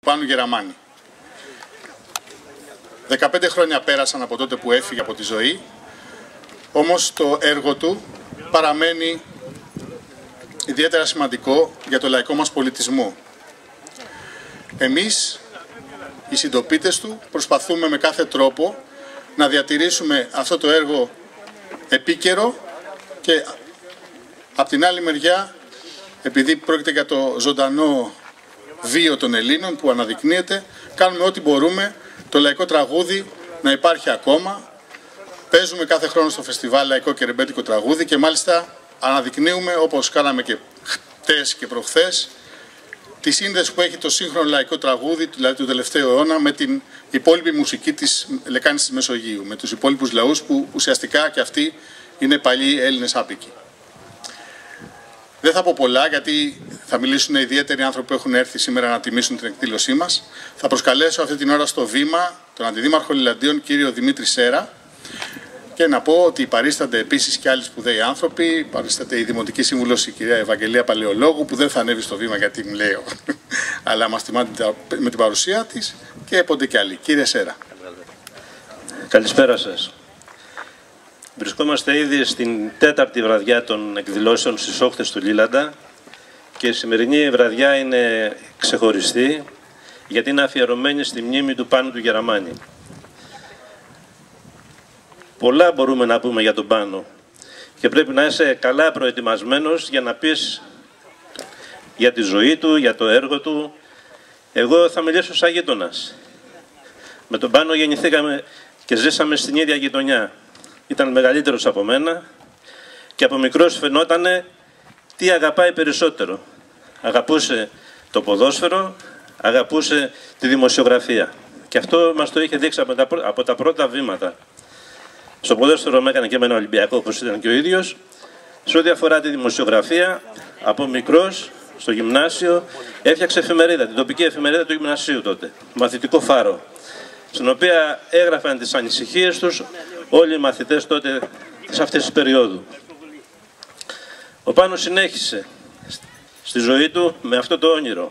Πάνου Γεραμάνη. 15 χρόνια πέρασαν από τότε που έφυγε από τη ζωή, όμως το έργο του παραμένει ιδιαίτερα σημαντικό για το λαϊκό μας πολιτισμό. Εμείς, οι συντοπίτες του, προσπαθούμε με κάθε τρόπο να διατηρήσουμε αυτό το έργο επίκαιρο και από την άλλη μεριά, επειδή πρόκειται για το ζωντανό βίο των Ελλήνων που αναδεικνύεται, κάνουμε ό,τι μπορούμε το λαϊκό τραγούδι να υπάρχει ακόμα. Παίζουμε κάθε χρόνο στο φεστιβάλ λαϊκό και ρεμπέτικο τραγούδι και μάλιστα αναδεικνύουμε, όπως κάναμε και χτες και προχθές, τη σύνδεση που έχει το σύγχρονο λαϊκό τραγούδι, δηλαδή του τελευταίου αιώνα, με την υπόλοιπη μουσική της λεκάνης της Μεσογείου, με τους υπόλοιπους λαούς που ουσιαστικά και αυτοί είναι παλιοί Έλληνες άπικοι. Δεν θα πω πολλά, γιατί θα μιλήσουν ιδιαίτεροι άνθρωποι που έχουν έρθει σήμερα να τιμήσουν την εκδήλωσή μας. Θα προσκαλέσω αυτή την ώρα στο βήμα τον Αντιδήμαρχο Λιλαντίων, κύριο Δημήτρη Σέρα, και να πω ότι παρίστανται επίσης και άλλοι σπουδαίοι άνθρωποι. Παρίσταται η Δημοτική Σύμβουλος, η κυρία Ευαγγελία Παλαιολόγου, που δεν θα ανέβει στο βήμα γιατί μου λέω, αλλά μας τιμάται με την παρουσία της, και πότε και άλλοι. Κύριε Σέρα. Καλησπέρα σας. Βρισκόμαστε ήδη στην 4η βραδιά των εκδηλώσεων στις όχθες του Λίλαντα και η σημερινή βραδιά είναι ξεχωριστή γιατί είναι αφιερωμένη στη μνήμη του Πάνου του Γεραμάνη. Πολλά μπορούμε να πούμε για τον Πάνο και πρέπει να είσαι καλά προετοιμασμένος για να πεις για τη ζωή του, για το έργο του. Εγώ θα μιλήσω σαν γείτονας. Με τον Πάνο γεννηθήκαμε και ζήσαμε στην ίδια γειτονιά. Ήταν μεγαλύτερος από μένα και από μικρός φαινότανε τι αγαπάει περισσότερο. Αγαπούσε το ποδόσφαιρο, αγαπούσε τη δημοσιογραφία. Και αυτό μας το είχε δείξει από τα πρώτα βήματα. Στο ποδόσφαιρο με έκανε και με ένα Ολυμπιακό, όπως ήταν και ο ίδιος. Σε ό,τι αφορά τη δημοσιογραφία, από μικρός στο γυμνάσιο έφτιαξε εφημερίδα, την τοπική εφημερίδα του γυμνασίου τότε, μαθητικό Φάρο, στην οποία έγραφαν τις ανησυχίες τους όλοι οι μαθητές τότε σε αυτές τις περίοδου. Ο Πάνος συνέχισε στη ζωή του με αυτό το όνειρο.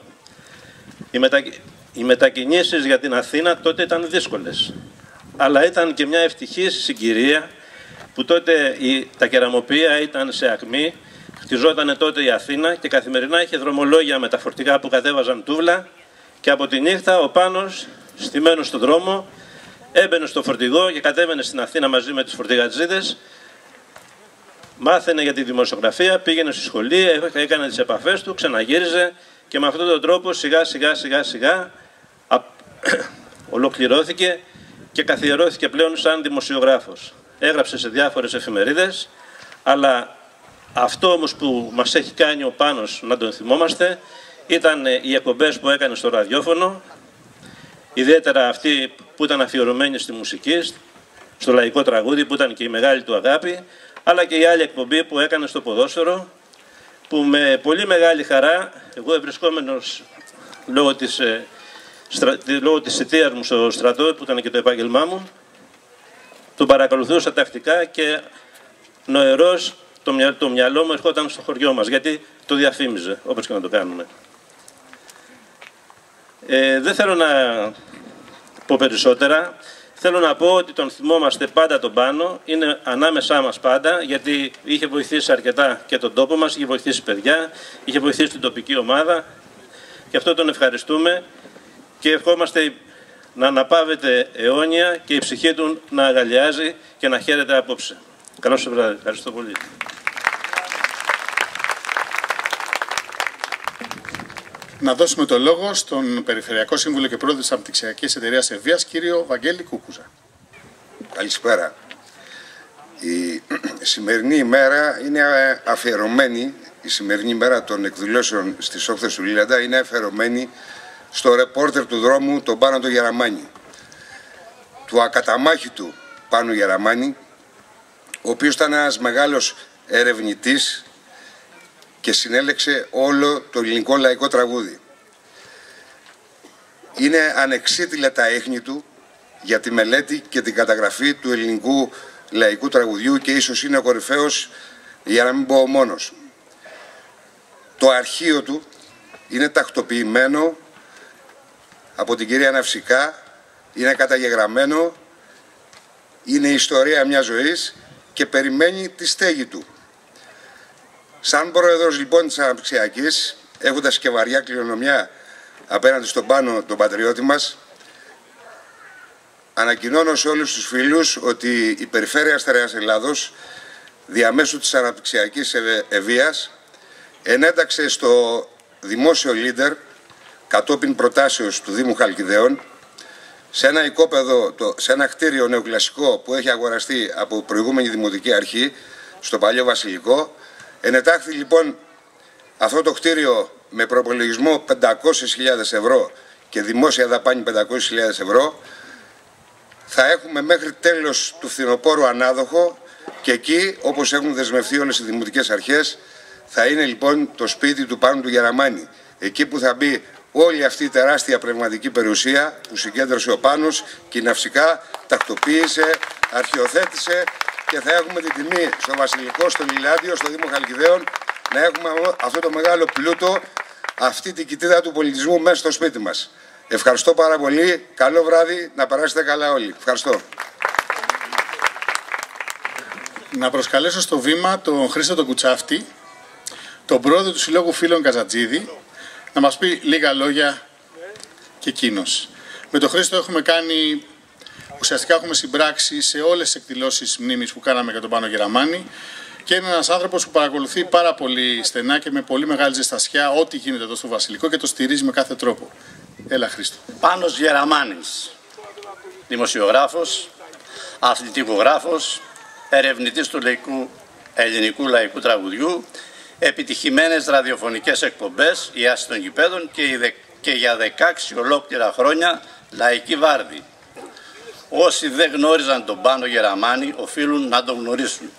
Οι μετακινήσεις για την Αθήνα τότε ήταν δύσκολες, αλλά ήταν και μια ευτυχής συγκυρία που τότε τα κεραμοποιεία ήταν σε ακμή, χτιζότανε τότε η Αθήνα και καθημερινά είχε δρομολόγια με τα φορτηγά που κατέβαζαν τούβλα και από τη νύχτα ο Πάνος, στημένος στον δρόμο, έμπαινε στο φορτηγό και κατέβαινε στην Αθήνα μαζί με τους φορτηγατζίδες, μάθαινε για τη δημοσιογραφία, πήγαινε στη σχολή, έκανε τις επαφές του, ξαναγύριζε και με αυτόν τον τρόπο σιγά σιγά ολοκληρώθηκε και καθιερώθηκε πλέον σαν δημοσιογράφος. Έγραψε σε διάφορες εφημερίδες, αλλά αυτό όμως που μας έχει κάνει ο Πάνος να τον θυμόμαστε ήταν οι εκπομπές που έκανε στο ραδιόφωνο, ιδιαίτερα αυτή που ήταν αφιερωμένη στη μουσική, στο λαϊκό τραγούδι που ήταν και η μεγάλη του αγάπη, αλλά και η άλλη εκπομπή που έκανε στο ποδόσφαιρο, που με πολύ μεγάλη χαρά, εγώ ευρισκόμενος λόγω της θητείας μου στο στρατό, που ήταν και το επάγγελμά μου, τον παρακολουθούσα τακτικά και νοερός το μυαλό μου ερχόταν στο χωριό μας, γιατί το διαφήμιζε, όπως και να το κάνουμε. Δεν θέλω να πω περισσότερα. Θέλω να πω ότι τον θυμόμαστε πάντα τον Πάνο, είναι ανάμεσά μας πάντα, γιατί είχε βοηθήσει αρκετά και τον τόπο μας, είχε βοηθήσει παιδιά, είχε βοηθήσει την τοπική ομάδα. Γι' αυτό τον ευχαριστούμε και ευχόμαστε να αναπαύεται αιώνια και η ψυχή του να αγαλιάζει και να χαίρεται απόψε. Καλώς το βράδυ. Ευχαριστώ πολύ. Να δώσουμε το λόγο στον Περιφερειακό Σύμβουλο και Πρόεδρο της Αναπτυξιακής Εταιρείας Ευβοίας, κύριο Βαγγέλη Κούκουζα. Καλησπέρα. Η σημερινή ημέρα είναι αφιερωμένη, η σημερινή ημέρα των εκδηλώσεων στις όχθες του Λίλαντα είναι αφιερωμένη στο ρεπόρτερ του δρόμου, τον Πάνο τον Γεραμάνη, του ακαταμάχητου Πάνου Γεραμάνη, ο οποίος ήταν ένας μεγάλος ερευνητής και συνέλεξε όλο το ελληνικό λαϊκό τραγούδι. Είναι ανεξίτηλα τα έχνη του για τη μελέτη και την καταγραφή του ελληνικού λαϊκού τραγουδιού και ίσως είναι ο κορυφαίος, για να μην πω ο μόνος. Το αρχείο του είναι τακτοποιημένο από την κυρία Ναυσικά, είναι καταγεγραμμένο, είναι η ιστορία μιας ζωής και περιμένει τη στέγη του. Σαν πρόεδρος λοιπόν της Αναπτυξιακής, έχοντας και βαριά κληρονομιά απέναντι στον Πάνο τον πατριώτη μας, ανακοινώνω σε όλους τους φίλους ότι η Περιφέρεια Στερεάς Ελλάδος, διαμέσου της Αναπτυξιακής Ευβοίας, ενέταξε στο δημόσιο leader, κατόπιν προτάσεως του Δήμου Χαλκιδαίων, σε ένα οικόπεδο, σε ένα κτίριο νεοκλασικό που έχει αγοραστεί από προηγούμενη Δημοτική Αρχή, στο Παλιό Βασιλικό. Ενετάχθη λοιπόν αυτό το κτίριο με προπολογισμό 500.000 ευρώ και δημόσια δαπάνη 500.000 ευρώ. Θα έχουμε μέχρι τέλος του φθινοπόρου ανάδοχο και εκεί, όπως έχουν δεσμευτεί όλες οι δημοτικές αρχές, θα είναι λοιπόν το σπίτι του Πάνου του Γεραμάνη. Εκεί που θα μπει όλη αυτή η τεράστια πνευματική περιουσία που συγκέντρωσε ο Πάνος και η Ναυσικά τακτοποίησε, αρχαιοθέτησε, και θα έχουμε την τιμή στο Βασιλικό, στο Λιλάντιο, στο Δήμο Χαλκιδαίων να έχουμε αυτό το μεγάλο πλούτο, αυτή την κοιτίδα του πολιτισμού μέσα στο σπίτι μας. Ευχαριστώ πάρα πολύ. Καλό βράδυ. Να περάσετε καλά όλοι. Ευχαριστώ. Να προσκαλέσω στο βήμα τον Χρήστο τον Κουτσάφτη, τον πρόεδρο του Συλλόγου Φίλων Καζατζίδη, να μας πει λίγα λόγια και εκείνος. Με τον Χρήστο ουσιαστικά έχουμε συμπράξει σε όλες τις εκδηλώσεις μνήμης που κάναμε για τον Πάνο Γεραμάνη και είναι ένας άνθρωπος που παρακολουθεί πάρα πολύ στενά και με πολύ μεγάλη ζεστασιά ό,τι γίνεται εδώ στο Βασιλικό και το στηρίζει με κάθε τρόπο. Έλα Χρήστο. Πάνος Γεραμάνης, δημοσιογράφος, αθλητικογράφος, ερευνητής του ελληνικού λαϊκού τραγουδιού, επιτυχημένες ραδιοφωνικές εκπομπές, η Άση των Γηπέδων και για 16 ολόκληρα χρόνια λαϊκή βάρδη. Όσοι δεν γνώριζαν τον Πάνο Γεραμάνη οφείλουν να τον γνωρίσουν.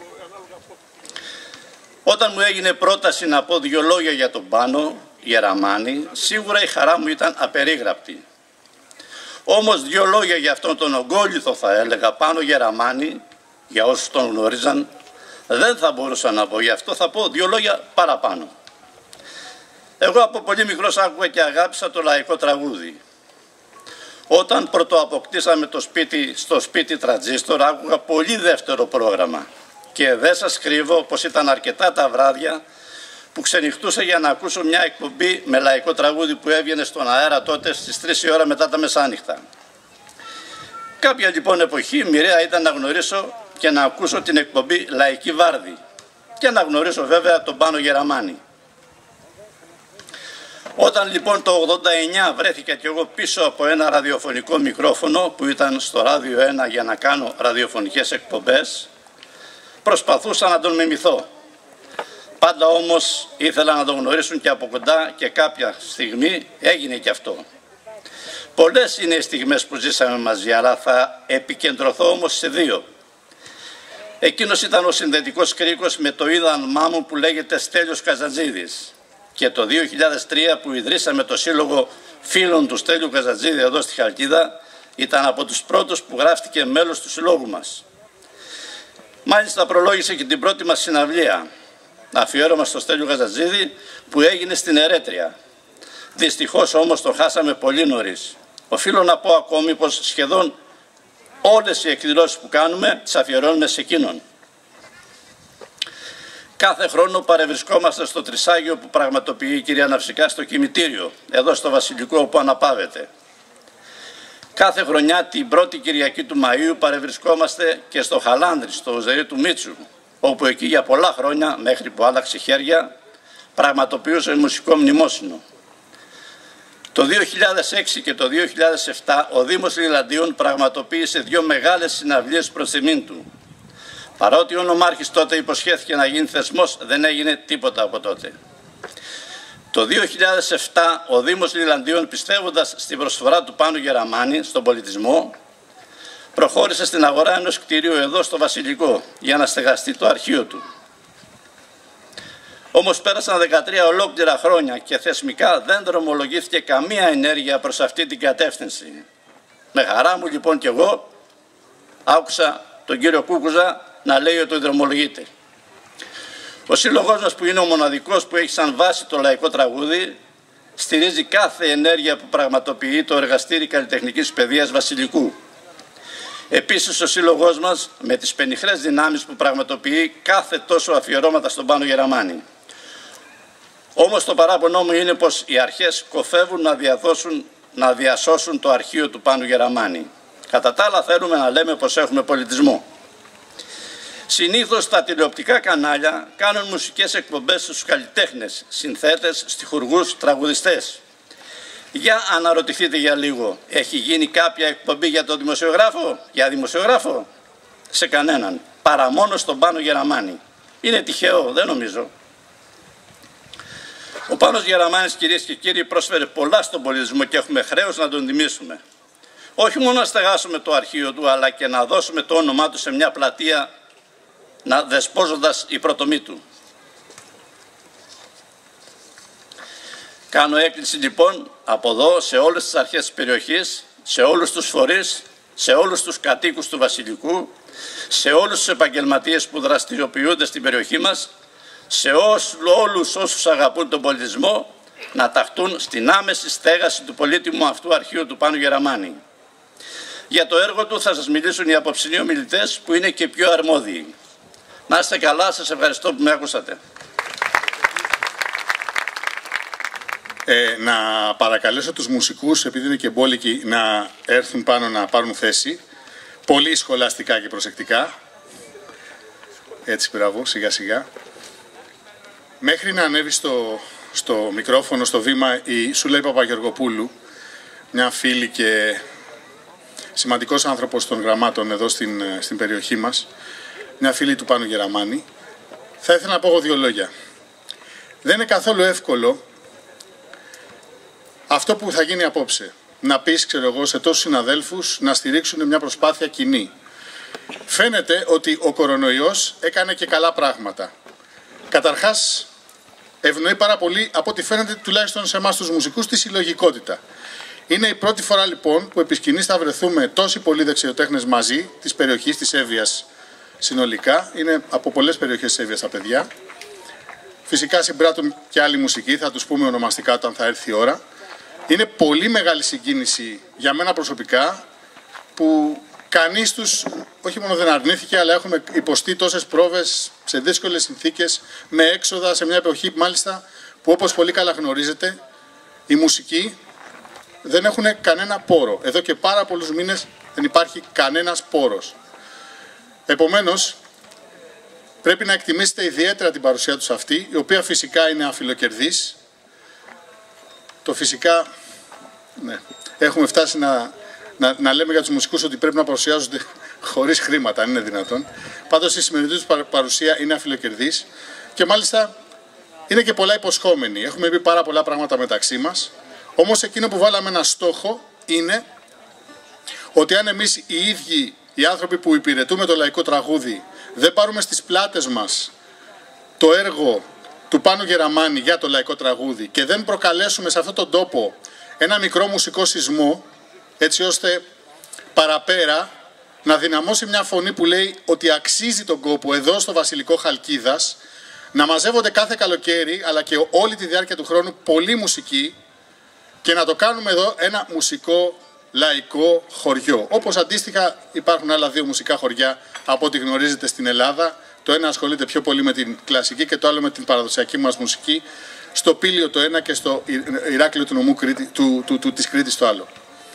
Όταν μου έγινε πρόταση να πω 2 λόγια για τον Πάνο Γεραμάνη, σίγουρα η χαρά μου ήταν απερίγραπτη. Όμως 2 λόγια για αυτόν τον ογκόλυθο, θα έλεγα, Πάνο Γεραμάνη, για όσους τον γνώριζαν, δεν θα μπορούσα να πω. Γι' αυτό θα πω 2 λόγια παραπάνω. Εγώ από πολύ μικρός άκουγα και αγάπησα το λαϊκό τραγούδι. Όταν πρωτοαποκτήσαμε στο σπίτι Τραντζίστορ, άκουγα πολύ δεύτερο πρόγραμμα. Και δεν σας κρύβω πως ήταν αρκετά τα βράδια που ξενυχτούσα για να ακούσω μια εκπομπή με λαϊκό τραγούδι που έβγαινε στον αέρα τότε στις 3 η ώρα μετά τα μεσάνυχτα. Κάποια λοιπόν εποχή μοιραία ήταν να γνωρίσω και να ακούσω την εκπομπή Λαϊκή Βάρδη και να γνωρίσω βέβαια τον Πάνο Γεραμάνη. Όταν λοιπόν το 89 βρέθηκα κι εγώ πίσω από ένα ραδιοφωνικό μικρόφωνο που ήταν στο Ράδιο 1 για να κάνω ραδιοφωνικές εκπομπές, προσπαθούσα να τον μιμηθώ. Πάντα όμως ήθελα να τον γνωρίσουν και από κοντά και κάποια στιγμή έγινε και αυτό. Πολλές είναι οι στιγμές που ζήσαμε μαζί, αλλά θα επικεντρωθώ όμως σε 2. Εκείνος ήταν ο συνδετικός κρίκος με το ίδανμά μου που λέγεται Στέλιος Καζατζίδης. Και το 2003 που ιδρύσαμε το Σύλλογο Φίλων του Στέλιου Καζατζίδη εδώ στη Χαλκίδα, ήταν από τους πρώτους που γράφτηκε μέλος του συλλόγου μας. Μάλιστα προλόγησε και την πρώτη μας συναυλία, αφιέρωμα στο Στέλιο Καζατζίδη, που έγινε στην Ερέτρια. Δυστυχώς όμως το χάσαμε πολύ νωρίς. Οφείλω να πω ακόμη πως σχεδόν όλες οι εκδηλώσεις που κάνουμε τις αφιερώνουμε σε εκείνον. Κάθε χρόνο παρευρισκόμαστε στο Τρισάγιο που πραγματοποιεί η κυρία Ναυσικά στο κημητήριο, εδώ στο Βασιλικό όπου αναπαύεται. Κάθε χρονιά την πρώτη Κυριακή του Μαΐου παρευρισκόμαστε και στο Χαλάνδρι, στο Ουζερί του Μίτσου, όπου εκεί για πολλά χρόνια, μέχρι που άλλαξε χέρια, πραγματοποιούσε μουσικό μνημόσυνο. Το 2006 και το 2007 ο Δήμος Λιλαντίων πραγματοποίησε 2 μεγάλες συναυλίες προς τιμήν του. Παρότι ο νομάρχης τότε υποσχέθηκε να γίνει θεσμός, δεν έγινε τίποτα από τότε. Το 2007 ο Δήμος Λιλαντίων, πιστεύοντας στην προσφορά του Πάνου Γεραμάνη στον πολιτισμό, προχώρησε στην αγορά ενός κτηρίου εδώ στο Βασιλικό για να στεγαστεί το αρχείο του. Όμως πέρασαν 13 ολόκληρα χρόνια και θεσμικά δεν δρομολογήθηκε καμία ενέργεια προς αυτή την κατεύθυνση. Με χαρά μου λοιπόν κι εγώ άκουσα τον κύριο Κούκουζα να λέει ότι δρομολογείται. Ο σύλλογός μας, που είναι ο μοναδικός που έχει σαν βάση το λαϊκό τραγούδι, στηρίζει κάθε ενέργεια που πραγματοποιεί το Εργαστήρι Καλλιτεχνικής Παιδείας Βασιλικού. Επίσης, ο Σύλλογός μας, με τις πενιχρές δυνάμεις που πραγματοποιεί κάθε τόσο αφιερώματα στον Πάνο Γεραμάνη. Όμως το παράπονό μου είναι πως οι αρχές κοφεύουν να διασώσουν το αρχείο του Πάνου Γεραμάνη. Κατά τα άλλα θέλουμε να λέμε πως έχουμε πολιτισμό. Συνήθως τα τηλεοπτικά κανάλια κάνουν μουσικές εκπομπές στους καλλιτέχνες, συνθέτες, στιχουργούς, τραγουδιστές. Για αναρωτηθείτε για λίγο, έχει γίνει κάποια εκπομπή για τον δημοσιογράφο, για δημοσιογράφο? Σε κανέναν, παρά μόνο στον Πάνο Γεραμάνη. Είναι τυχαίο? Δεν νομίζω. Ο Πάνος Γεραμάνης, κυρίες και κύριοι, πρόσφερε πολλά στον πολιτισμό και έχουμε χρέος να τον τιμήσουμε. Όχι μόνο να στεγάσουμε το αρχείο του, αλλά και να δώσουμε το όνομά του σε μια πλατεία, να δεσπόζοντας η πρωτομή του. Κάνω έκκληση λοιπόν από εδώ σε όλες τις αρχές της περιοχής, σε όλους τους φορείς, σε όλους τους κατοίκους του Βασιλικού, σε όλους τους επαγγελματίες που δραστηριοποιούνται στην περιοχή μας, σε όλους όσους αγαπούν τον πολιτισμό, να ταχτούν στην άμεση στέγαση του πολύτιμου αυτού αρχείου του Πάνου Γεραμάνη. Για το έργο του θα σας μιλήσουν οι απόψινοί ομιλητές που είναι και πιο αρμόδιοι. Να είστε καλά, σας ευχαριστώ που με ακούσατε. Να παρακαλέσω τους μουσικούς, επειδή είναι και μπόλικοι, να έρθουν πάνω να πάρουν θέση. Πολύ σχολαστικά και προσεκτικά. Έτσι, μπράβο, σιγά σιγά. Μέχρι να ανέβει στο μικρόφωνο, στο βήμα, η Σούλα Παπαγεωργοπούλου, μια φίλη και σημαντικός άνθρωπος των γραμμάτων εδώ στην περιοχή μας, μια φίλη του Πάνου Γεραμάνη, θα ήθελα να πω εγώ δύο λόγια. Δεν είναι καθόλου εύκολο αυτό που θα γίνει απόψε. Να πεις, ξέρω εγώ, σε τόσους συναδέλφους να στηρίξουν μια προσπάθεια κοινή. Φαίνεται ότι ο κορονοϊός έκανε και καλά πράγματα. Καταρχάς, ευνοεί πάρα πολύ, από ό,τι φαίνεται τουλάχιστον σε εμάς τους μουσικούς, τη συλλογικότητα. Είναι η πρώτη φορά λοιπόν που επί σκηνής θα βρεθούμε τόσοι πολλοί δεξιοτέχνες μαζί, της περιοχής της Εύβοιας συνολικά. Είναι από πολλές περιοχές της Εύβοιας τα παιδιά. Φυσικά συμπράττουν και άλλοι μουσικοί, θα τους πούμε ονομαστικά όταν θα έρθει η ώρα. Είναι πολύ μεγάλη συγκίνηση για μένα προσωπικά που κανείς τους όχι μόνο δεν αρνήθηκε, αλλά έχουμε υποστεί τόσες πρόβες σε δύσκολες συνθήκες, με έξοδα, σε μια εποχή μάλιστα που, όπως πολύ καλά γνωρίζετε, οι μουσικοί δεν έχουν κανένα πόρο. Εδώ και πάρα πολλούς μήνες δεν υπάρχει κανένας πόρος. Επομένως, πρέπει να εκτιμήσετε ιδιαίτερα την παρουσία τους αυτή, η οποία φυσικά είναι αφιλοκερδής. Το φυσικά, ναι, έχουμε φτάσει να λέμε για τους μουσικούς ότι πρέπει να παρουσιάζονται χωρίς χρήματα, αν είναι δυνατόν. Πάντως η σημερινή τους παρουσία είναι αφιλοκερδής και μάλιστα είναι και πολλά υποσχόμενη. Έχουμε πει πάρα πολλά πράγματα μεταξύ μας, όμως εκείνο που βάλαμε ένα στόχο είναι ότι αν εμείς οι ίδιοι οι άνθρωποι που υπηρετούμε το λαϊκό τραγούδι δεν πάρουμε στις πλάτες μας το έργο του Πάνου Γεραμάνη για το λαϊκό τραγούδι και δεν προκαλέσουμε σε αυτόν τον τόπο ένα μικρό μουσικό σεισμό, έτσι ώστε παραπέρα να δυναμώσει μια φωνή που λέει ότι αξίζει τον κόπο εδώ στο Βασιλικό Χαλκίδας να μαζεύονται κάθε καλοκαίρι αλλά και όλη τη διάρκεια του χρόνου πολλή μουσική και να το κάνουμε εδώ ένα μουσικό λαϊκό χωριό. Όπως αντίστοιχα υπάρχουν άλλα δύο μουσικά χωριά από ό,τι γνωρίζετε στην Ελλάδα. Το ένα ασχολείται πιο πολύ με την κλασική και το άλλο με την παραδοσιακή μας μουσική. Στο Πήλιο το ένα και στο Ηράκλειο του νομού της Κρήτης το άλλο.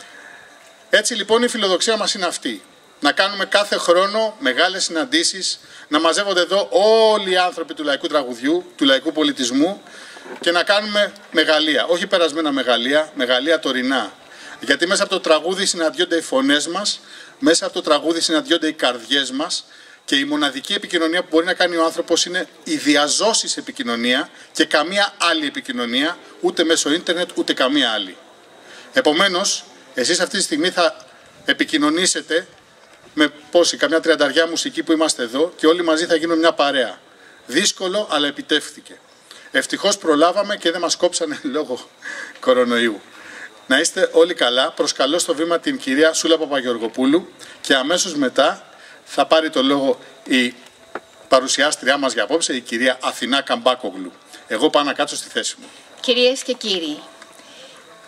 Έτσι λοιπόν η φιλοδοξία μας είναι αυτή. Να κάνουμε κάθε χρόνο μεγάλες συναντήσεις, να μαζεύονται εδώ όλοι οι άνθρωποι του λαϊκού τραγουδιού, του λαϊκού πολιτισμού και να κάνουμε μεγαλεία. Όχι περασμένα μεγαλεία, μεγαλεία τωρινά. Γιατί μέσα από το τραγούδι συναντιόνται οι φωνές μας, μέσα από το τραγούδι συναντιόνται οι καρδιές μας και η μοναδική επικοινωνία που μπορεί να κάνει ο άνθρωπος είναι η διαζώσης επικοινωνία και καμία άλλη επικοινωνία, ούτε μέσω ίντερνετ ούτε καμία άλλη. Επομένως, εσείς αυτή τη στιγμή θα επικοινωνήσετε με πόσοι, καμιά 30 μουσικοί που είμαστε εδώ και όλοι μαζί θα γίνουμε μια παρέα. Δύσκολο, αλλά επιτεύχθηκε. Ευτυχώς προλάβαμε και δεν μας κόψανε λόγω κορονοϊού. Να είστε όλοι καλά. Προσκαλώ στο βήμα την κυρία Σούλα Παπαγεωργοπούλου και αμέσως μετά θα πάρει το λόγο η παρουσιάστριά μας για απόψε, η κυρία Αθηνά Καμπάκογλου. Εγώ πάω να κάτσω στη θέση μου. Κυρίες και κύριοι,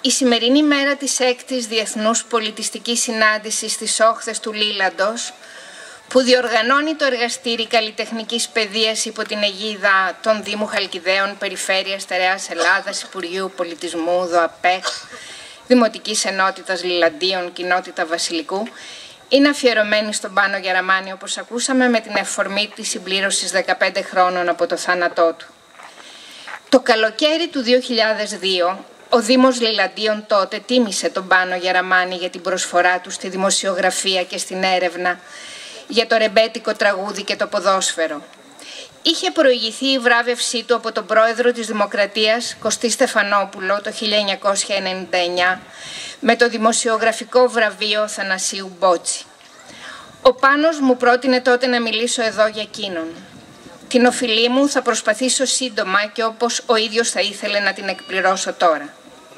Η σημερινή μέρα της 6ης Διεθνούς Πολιτιστικής Συνάντησης στις όχθες του Λίλαντος, που διοργανώνει το Εργαστήρι Καλλιτεχνικής Παιδείας υπό την αιγίδα των Δήμου Χαλκιδαίων, Περιφέρειας Στερεάς Ελλάδας, Υπουργείου Πολιτισμού, ΔΟΑΠΕΧ, Δημοτικής Ενότητας Λιλαντίων, Κοινότητα Βασιλικού, είναι αφιερωμένη στον Πάνο Γεραμάνη, όπως ακούσαμε, με την αφορμή της συμπλήρωσης 15 χρόνων από το θάνατό του. Το καλοκαίρι του 2002, ο Δήμος Λιλαντίων τότε τίμησε τον Πάνο Γεραμάνη για την προσφορά του στη δημοσιογραφία και στην έρευνα για το ρεμπέτικο τραγούδι και το ποδόσφαιρο. Είχε προηγηθεί η βράβευσή του από τον πρόεδρο της Δημοκρατίας, Κωστή Στεφανόπουλο, το 1999, με το δημοσιογραφικό βραβείο Θανασίου Μπότσι. Ο Πάνος μου πρότεινε τότε να μιλήσω εδώ για εκείνον. Την οφειλή μου θα προσπαθήσω σύντομα και όπως ο ίδιος θα ήθελε να την εκπληρώσω τώρα.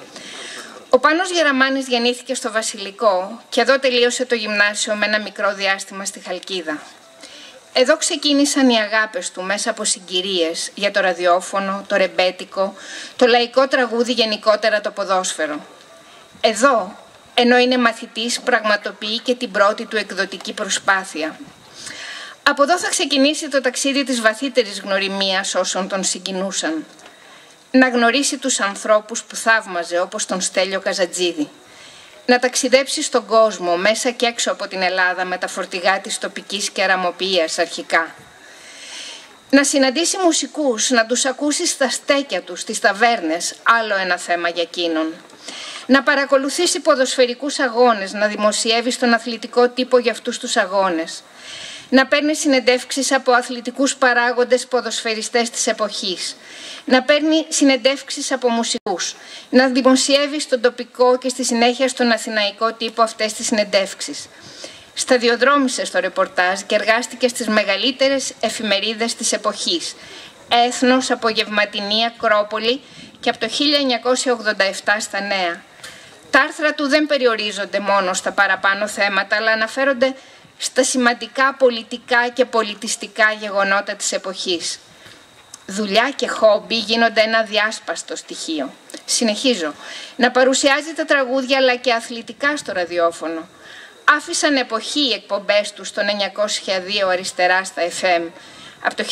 Ο Πάνος Γεραμάνης γεννήθηκε στο Βασιλικό και εδώ τελείωσε το γυμνάσιο με ένα μικρό διάστημα στη Χαλκίδα. Εδώ ξεκίνησαν οι αγάπες του μέσα από συγκυρίες για το ραδιόφωνο, το ρεμπέτικο, το λαϊκό τραγούδι, γενικότερα το ποδόσφαιρο. Εδώ, ενώ είναι μαθητής, πραγματοποιεί και την πρώτη του εκδοτική προσπάθεια. Από εδώ θα ξεκινήσει το ταξίδι της βαθύτερης γνωριμίας όσων τον συγκινούσαν. Να γνωρίσει τους ανθρώπους που θαύμαζε, όπως τον Στέλιο Καζατζίδη. Να ταξιδέψει στον κόσμο, μέσα και έξω από την Ελλάδα, με τα φορτηγά της τοπικής κεραμοποιίας αρχικά. Να συναντήσει μουσικούς, να τους ακούσει στα στέκια τους, στις ταβέρνες, άλλο ένα θέμα για εκείνον. Να παρακολουθήσει ποδοσφαιρικούς αγώνες, να δημοσιεύει στον αθλητικό τύπο για αυτούς τους αγώνες. Να παίρνει συνεντεύξεις από αθλητικούς παράγοντες ποδοσφαιριστές της εποχής. Να παίρνει συνεντεύξεις από μουσικούς. Να δημοσιεύει στον τοπικό και στη συνέχεια στον αθηναϊκό τύπο αυτές τις συνεντεύξεις. Σταδιοδρόμησε στο ρεπορτάζ και εργάστηκε στις μεγαλύτερες εφημερίδες της εποχής. Έθνος, Απογευματινή, Ακρόπολη και από το 1987 στα Νέα. Τα άρθρα του δεν περιορίζονται μόνο στα παραπάνω θέματα, αλλά αναφέρονται στα σημαντικά πολιτικά και πολιτιστικά γεγονότα της εποχής. Δουλειά και χόμπι γίνονται ένα διάσπαστο στοιχείο. Συνεχίζω. Να παρουσιάζει τα τραγούδια αλλά και αθλητικά στο ραδιόφωνο. Άφησαν εποχή οι εκπομπές του στο 902 αριστερά στα FM, από το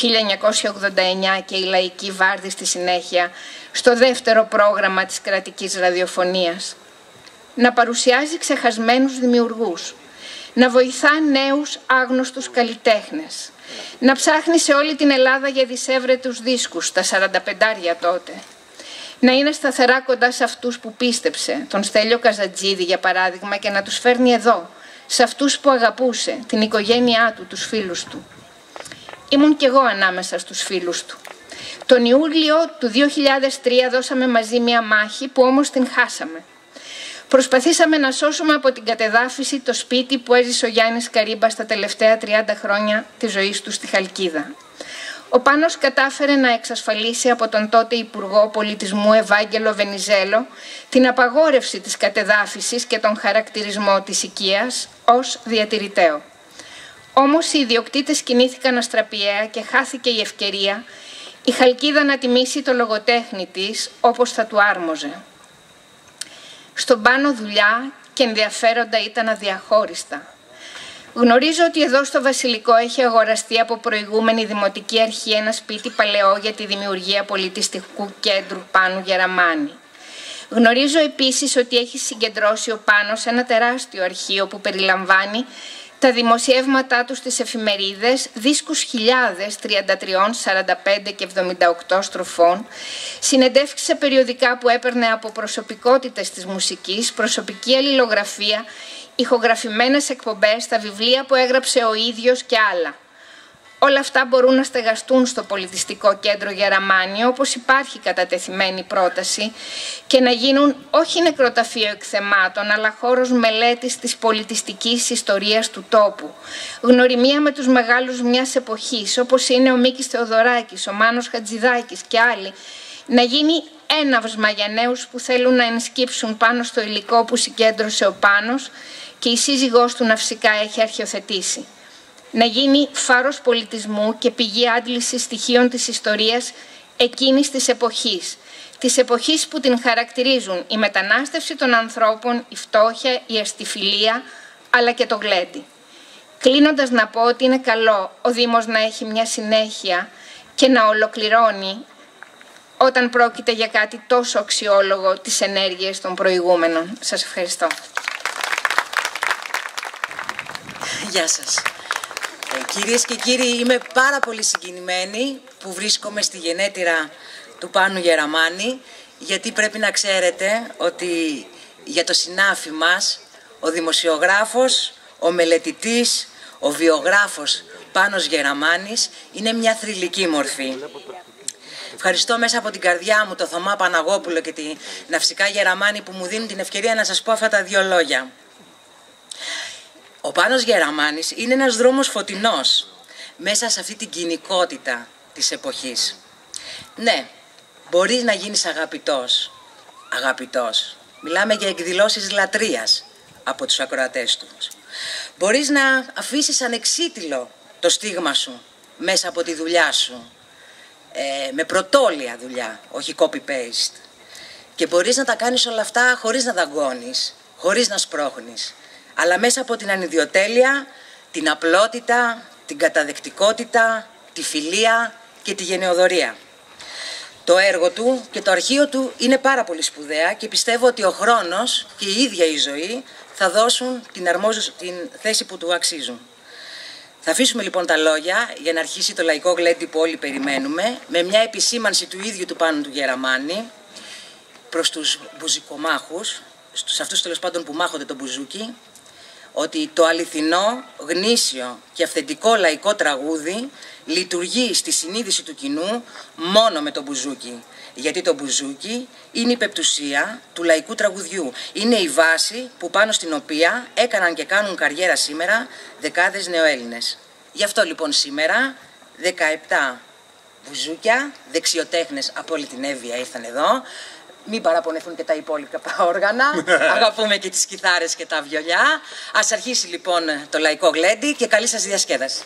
1989 και η Λαϊκή Βάρδη στη συνέχεια, στο δεύτερο πρόγραμμα της κρατικής ραδιοφωνίας. Να παρουσιάζει ξεχασμένους δημιουργούς. Να βοηθά νέους άγνωστους καλλιτέχνες. Να ψάχνει σε όλη την Ελλάδα για δισεύρετους δίσκους, τα 45 τότε. Να είναι σταθερά κοντά σε αυτούς που πίστεψε, τον Στέλιο Καζατζίδη για παράδειγμα, και να τους φέρνει εδώ, σε αυτούς που αγαπούσε, την οικογένειά του, τους φίλους του. Ήμουν κι εγώ ανάμεσα στους φίλους του. Τον Ιούλιο του 2003 δώσαμε μαζί μια μάχη που όμως την χάσαμε. Προσπαθήσαμε να σώσουμε από την κατεδάφιση το σπίτι που έζησε ο Γιάννης Καρύμπας τα τελευταία 30 χρόνια της ζωής του στη Χαλκίδα. Ο Πάνος κατάφερε να εξασφαλίσει από τον τότε Υπουργό Πολιτισμού Ευάγγελο Βενιζέλο την απαγόρευση της κατεδάφισης και τον χαρακτηρισμό της οικίας ως διατηρηταίο. Όμως οι ιδιοκτήτες κινήθηκαν αστραπιαία και χάθηκε η ευκαιρία η Χαλκίδα να τιμήσει το λογοτέχνη της όπως θα του άρμοζε. Στον Πάνο δουλειά και ενδιαφέροντα ήταν αδιαχώριστα. Γνωρίζω ότι εδώ στο Βασιλικό έχει αγοραστεί από προηγούμενη Δημοτική Αρχή ένα σπίτι παλαιό για τη δημιουργία πολιτιστικού κέντρου Πάνου Γεραμάνη. Γνωρίζω επίσης ότι έχει συγκεντρώσει ο Πάνος ένα τεράστιο αρχείο που περιλαμβάνει τα δημοσιεύματά του στις εφημερίδες, δίσκους χιλιάδες, 33, 45 και 78 στροφών, συνεντεύξεις σε περιοδικά που έπαιρνε από προσωπικότητες της μουσικής, προσωπική αλληλογραφία, ηχογραφημένες εκπομπές, τα βιβλία που έγραψε ο ίδιος και άλλα. Όλα αυτά μπορούν να στεγαστούν στο Πολιτιστικό Κέντρο Γεραμάνη, όπως υπάρχει κατατεθειμένη πρόταση, και να γίνουν όχι νεκροταφείο εκθεμάτων, αλλά χώρος μελέτης της πολιτιστικής ιστορίας του τόπου. Γνωριμία με τους μεγάλους μιας εποχής, όπως είναι ο Μίκης Θεοδωράκης, ο Μάνος Χατζηδάκης και άλλοι, να γίνει έναυσμα για νέους που θέλουν να ενσκύψουν πάνω στο υλικό που συγκέντρωσε ο Πάνος και η σύζυγός του ναυσικά έχει αρχιοθετήσει. Να γίνει φάρος πολιτισμού και πηγή άντλησης στοιχείων της ιστορίας εκείνης της εποχής που την χαρακτηρίζουν η μετανάστευση των ανθρώπων, η φτώχεια, η αστιφιλία, αλλά και το γλέντι. Κλείνοντας να πω ότι είναι καλό ο Δήμος να έχει μια συνέχεια και να ολοκληρώνει όταν πρόκειται για κάτι τόσο αξιόλογο τις ενέργειες των προηγούμενων. Σας ευχαριστώ. Γεια σας. Κυρίες και κύριοι, είμαι πάρα πολύ συγκινημένη που βρίσκομαι στη γενέτειρα του Πάνου Γεραμάνη, γιατί πρέπει να ξέρετε ότι για το συνάφι μας ο δημοσιογράφος, ο μελετητής, ο βιογράφος Πάνος Γεραμάνης είναι μια θρυλική μορφή. Ευχαριστώ μέσα από την καρδιά μου το Θωμά Παναγόπουλο και την Ναυσικά Γεραμάνη που μου δίνουν την ευκαιρία να σας πω αυτά τα δύο λόγια. Ο Πάνος Γεραμάνης είναι ένας δρόμος φωτεινός μέσα σε αυτή την κοινικότητα της εποχής. Ναι, μπορείς να γίνεις αγαπητός. Μιλάμε για εκδηλώσεις λατρείας από τους ακροατές του. Μπορείς να αφήσεις ανεξίτηλο το στίγμα σου μέσα από τη δουλειά σου, με πρωτόλια δουλειά, όχι copy-paste. Και μπορείς να τα κάνεις όλα αυτά χωρίς να δαγκώνεις, χωρίς να σπρώχνεις, αλλά μέσα από την ανιδιοτέλεια, την απλότητα, την καταδεκτικότητα, τη φιλία και τη γενεοδωρία. Το έργο του και το αρχείο του είναι πάρα πολύ σπουδαία και πιστεύω ότι ο χρόνος και η ίδια η ζωή θα δώσουν την θέση που του αξίζουν. Θα αφήσουμε λοιπόν τα λόγια για να αρχίσει το λαϊκό γλέντι που όλοι περιμένουμε, με μια επισήμανση του ίδιου του Πάνου του Γεραμάνη προς τους μπουζικομάχους, σε αυτούς τέλος πάντων που μάχονται το μπουζούκι, ότι το αληθινό, γνήσιο και αυθεντικό λαϊκό τραγούδι λειτουργεί στη συνείδηση του κοινού μόνο με το μπουζούκι. Γιατί το μπουζούκι είναι η πεπτουσία του λαϊκού τραγουδιού. Είναι η βάση που πάνω στην οποία έκαναν και κάνουν καριέρα σήμερα δεκάδες νεοέλληνες. Γι' αυτό λοιπόν σήμερα 17 μπουζούκια, δεξιοτέχνες από όλη την Εύβοια ήρθαν εδώ. Μην παραπονεθούν και τα υπόλοιπα όργανα. Αγαπούμε και τις κιθάρες και τα βιολιά. Ας αρχίσει λοιπόν το λαϊκό γλέντι και καλή σας διασκέδαση.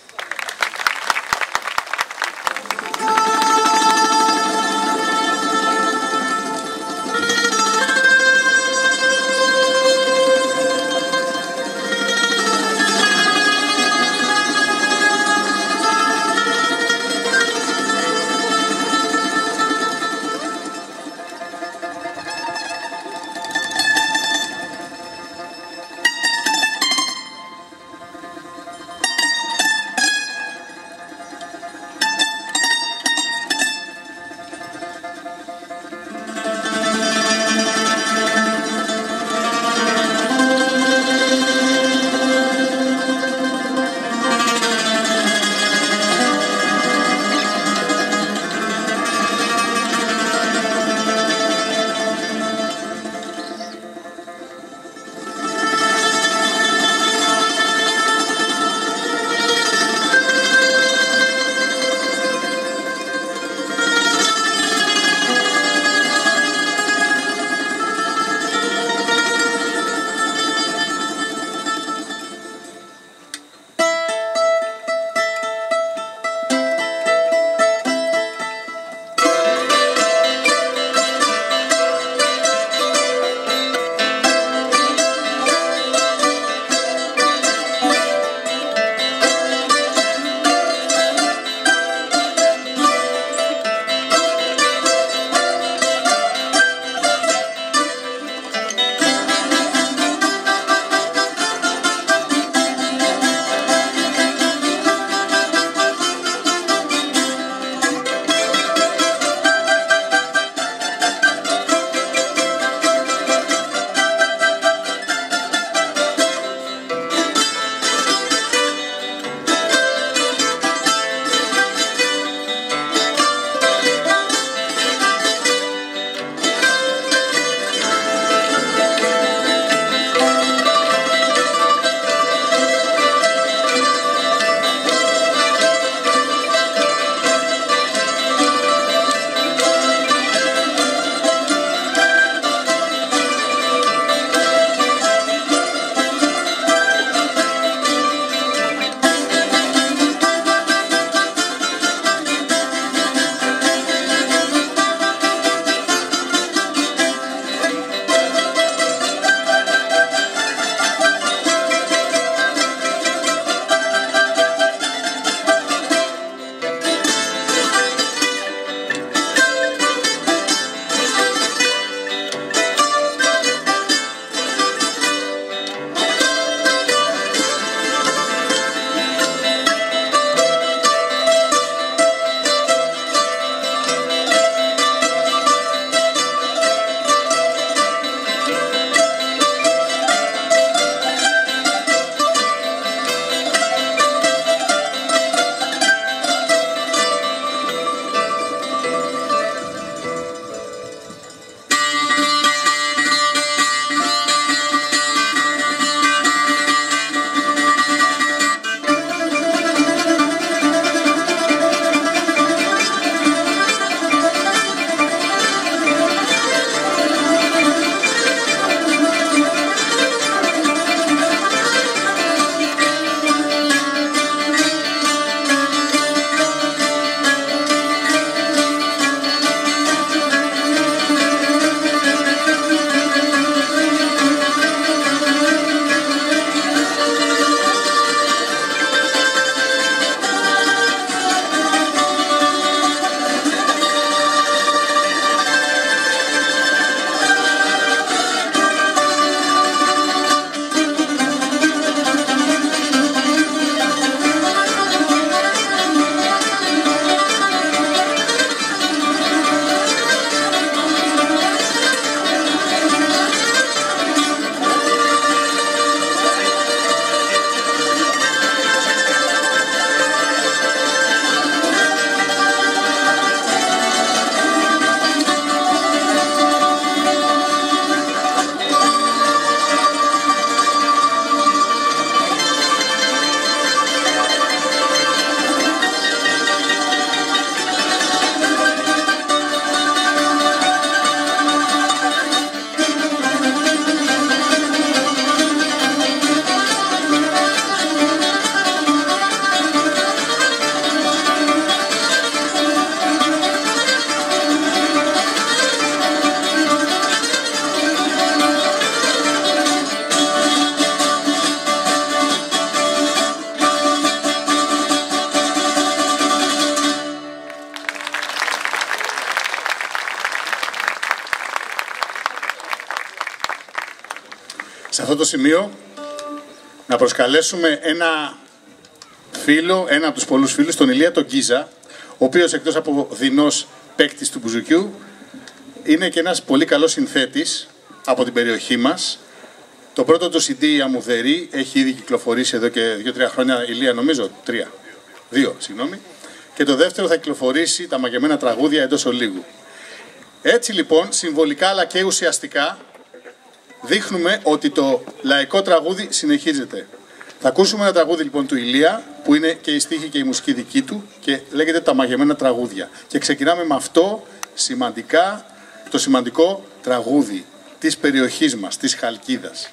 αυτό το σημείο να προσκαλέσουμε ένα φίλο, ένα από τους πολλούς φίλους, τον Ηλία τον Γκίζα, ο οποίος εκτός από δεινός παίκτης του μπουζουκιού, είναι και ένας πολύ καλός συνθέτης από την περιοχή μας. Το πρώτο του CD, η Αμμουδερή, έχει ήδη κυκλοφορήσει εδώ και 2-3 χρόνια, Ηλία, νομίζω, 2, συγγνώμη. Και το δεύτερο θα κυκλοφορήσει, τα μαγεμένα τραγούδια, εντός ολίγου. Έτσι λοιπόν, συμβολικά αλλά και ουσιαστικά, δείχνουμε ότι το λαϊκό τραγούδι συνεχίζεται. Θα ακούσουμε ένα τραγούδι λοιπόν του Ηλία, που είναι και η στίχη και η μουσική δική του και λέγεται «Τα μαγεμένα τραγούδια». Και ξεκινάμε με αυτό το σημαντικό τραγούδι της περιοχής μας, της Χαλκίδας.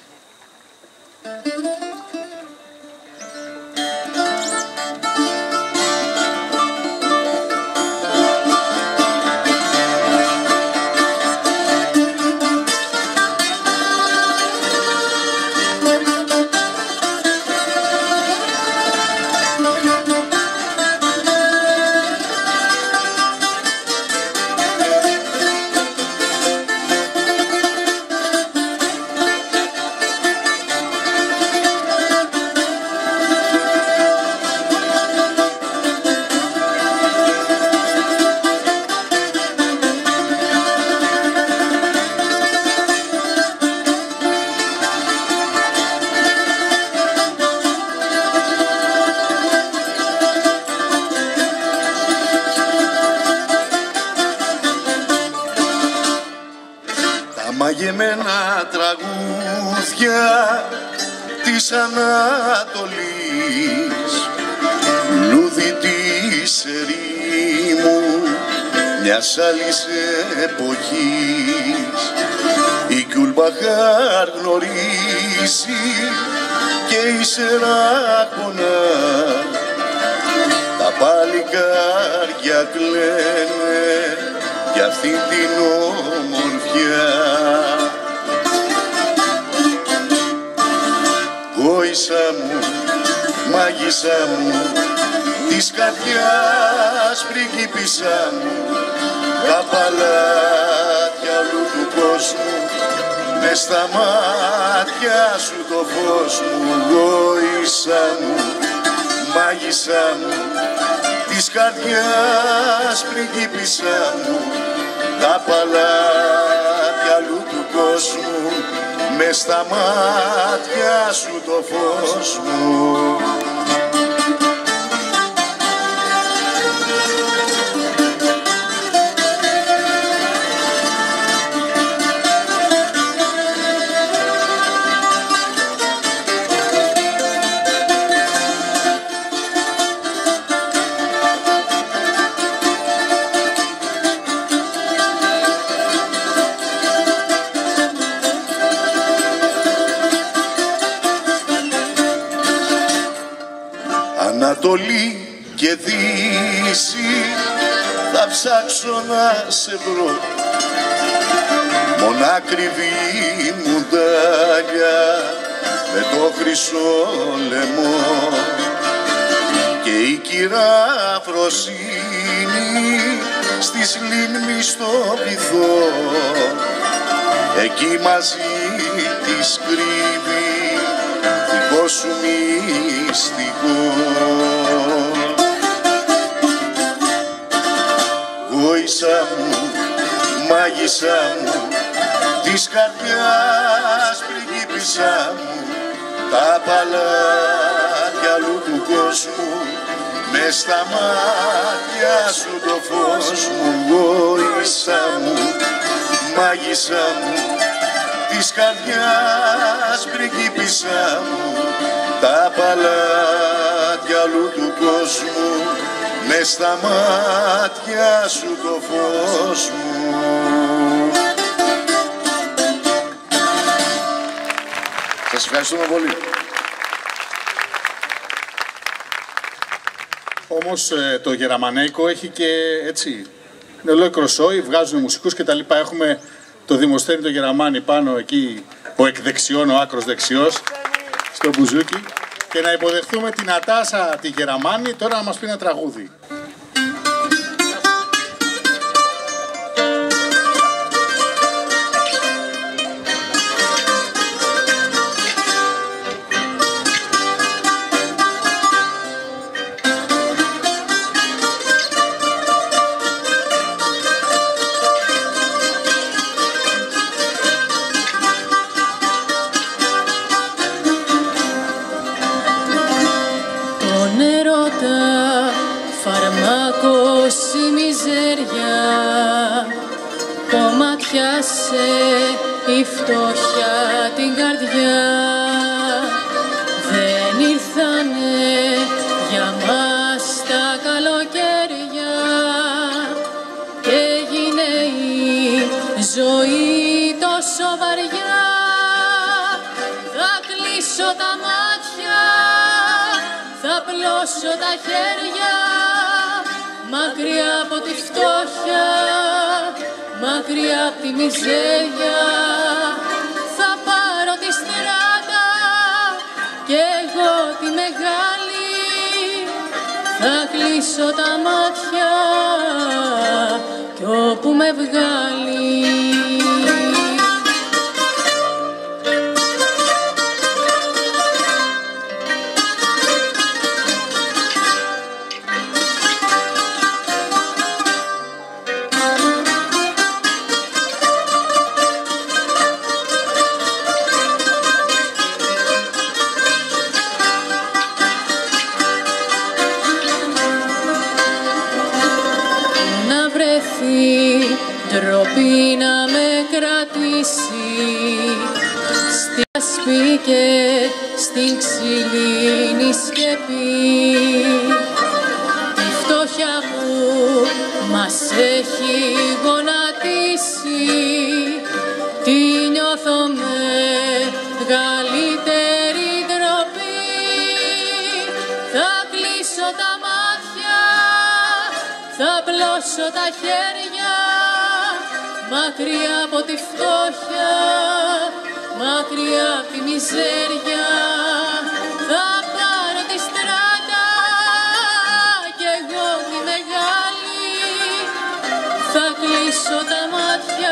Μαγεμένα τραγούδια της Ανατολής, λούδι της ερήμου μιας άλλης εποχής. Η Κουλμπαχάρ γνωρίζει και η Σεράχωνα, τα παλικάρια κλαίνε για αυτή την ομορφιά. Γόησα μου, μάγισσα μου, της καρδιάς πριγκίπισσα μου, τα παλάτια όλου του κόσμου, μες στα μάτια σου το φως μου. Γόησα μου, μάγισσα μου, της καρδιάς πριγκίπισσα μου, τα παλάτια αλλού του κόσμου, μες στα μάτια σου το φως μου. Ανατολή και Δύση θα ψάξω να σε βρω, μονάκριβη μουντάλια με το χρυσό λαιμό και η κυρά Φροσύνη στις λίμνη στο βυθό, εκεί μαζί της κρύβει δικό σου μυστικό. Γόησα μου, μάγισσα μου, της καρδιάς πριγκίπισσα μου, τα παλάτια αλλού του κόσμου, μες στα μάτια σου το φως μου. Γόησα μου, μάγισσα μου, της καρδιάς πριγκίπισσα μου, τα παλάτια αλλού του κόσμου, μες στα μάτια σου το φως μου. Σας ευχαριστούμε πολύ. Όμως το γεραμανέικο έχει και έτσι, είναι ολόκληρο σόι, βγάζουν μουσικούς και τα λοιπά. Έχουμε το Δημοσθένη το Γεραμάνι πάνω εκεί, ο εκδεξιών, ο άκρος δεξιός, στο μπουζούκι. Και να υποδεχθούμε την Ατάσα τη Γεραμάνι, τώρα να μας πει ένα τραγούδι. στράτα, φαρμάκος η μιζέρια, κομματιάσε η φτώχεια την καρδιά. Δεν ήρθανε για μας τα καλοκαίρια και έγινε η ζωή τόσο βαριά. Θα κλείσω τα μάτια, θα πλώσω τα χέρια, μακριά από τη φτώχεια, μακριά από τη μιζέρια. Θα πάρω τη στράτα κι εγώ τη μεγάλη, θα κλείσω τα μάτια κι όπου με βγάλει. Ντροπή να με κρατήσει στη ασπή και στην ξυλίνη σκεπή. Η φτώχεια που μας έχει γονατίσει τη νιώθω μεγαλύτερη ντροπή. Θα κλείσω τα μάτια, θα πλώσω τα χέρια, μακριά από τη φτώχεια, μακριά από τη μιζέρια. Θα πάρω τη στράτα κι εγώ τη μεγάλη, θα κλείσω τα μάτια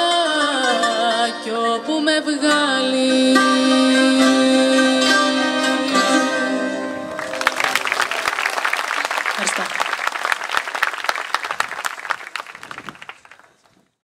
κι όπου με βγάλει. Ευχαριστώ.